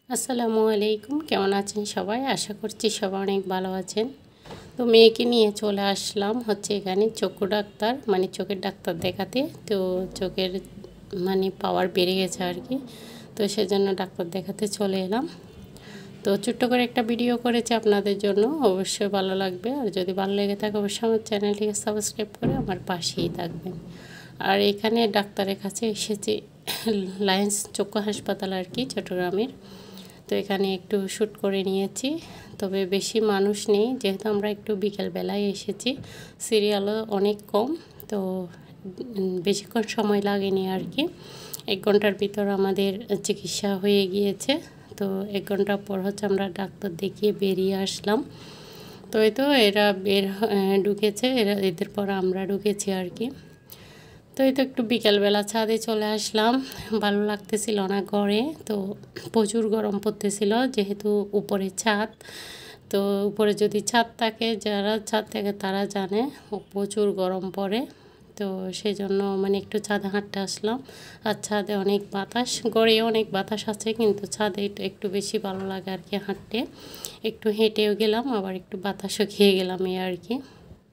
আসসালামু আলাইকুম, কেমন আছেন সবাই? আশা করছি সবাই অনেক ভালো আছেন। তো মেয়েকে নিয়ে চলে আসলাম এখানে চক্ষু ডাক্তার চোখের ডাক্তার দেখাতে। তো চোখের পাওয়ার বেড়ে গেছে আর কি। তো সেজন্য ডাক্তার দেখাতে চলে এলাম। তো ছোট্ট করে একটা ভিডিও করেছি আপনাদের জন্য, অবশ্যই ভালো লাগবে। আর যদি ভালো লেগে থাকে অবশ্যই আমার চ্যানেলটিকে সাবস্ক্রাইব করে আমার পাশেই থাকবেন। আর এখানে ডাক্তারের কাছে এসেছি লায়েন্স চক্ষু হাসপাতাল আর কি, চট্টগ্রামের। তো এখানে একটু শ্যুট করে নিয়েছি, তবে বেশি মানুষ নেই যেহেতু আমরা একটু বিকেলবেলায় এসেছি, সিরিয়ালও অনেক কম। তো বেশিক্ষণ সময় লাগেনি আর কি, 1 ঘন্টার ভিতর আমাদের চিকিৎসা হয়ে গিয়েছে। তো 1 ঘন্টা পর আমরা ডাক্তার দেখিয়ে বেরিয়ে আসলাম। তো এই তো এরা ঢুকেছে, এদের পর আমরা ঢুকেছি আর কি। তো এই তো একটু বিকেলবেলা ছাদে চলে আসলাম, ভালো লাগতেছিল না ঘরে। তো প্রচুর গরম পড়তেছিল যেহেতু উপরে ছাদ। তো উপরে যদি ছাদ থাকে, যারা ছাদ থাকে তারা জানে প্রচুর গরম পড়ে। তো সেই জন্য একটু ছাদে হাঁটতে আসলাম। আর ছাদে অনেক বাতাস, গড়ে অনেক বাতাস আছে, কিন্তু ছাদে একটু বেশি ভালো লাগে আর কি হাঁটতে। একটু হেঁটেও গেলাম, আবার একটু বাতাসও খেয়ে গেলাম এই আর কি।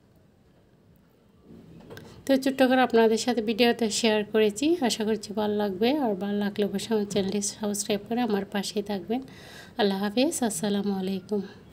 তো ছোট্ট করে আপনাদের সাথে ভিডিওটা শেয়ার করেছি, আশা করছি ভালো লাগবে। আর ভালো লাগলে অবশ্যই আমার চ্যানেলটি সাবস্ক্রাইব করে আমার পাশেই থাকবেন। আল্লাহ হাফেজ, আসসালামু আলাইকুম।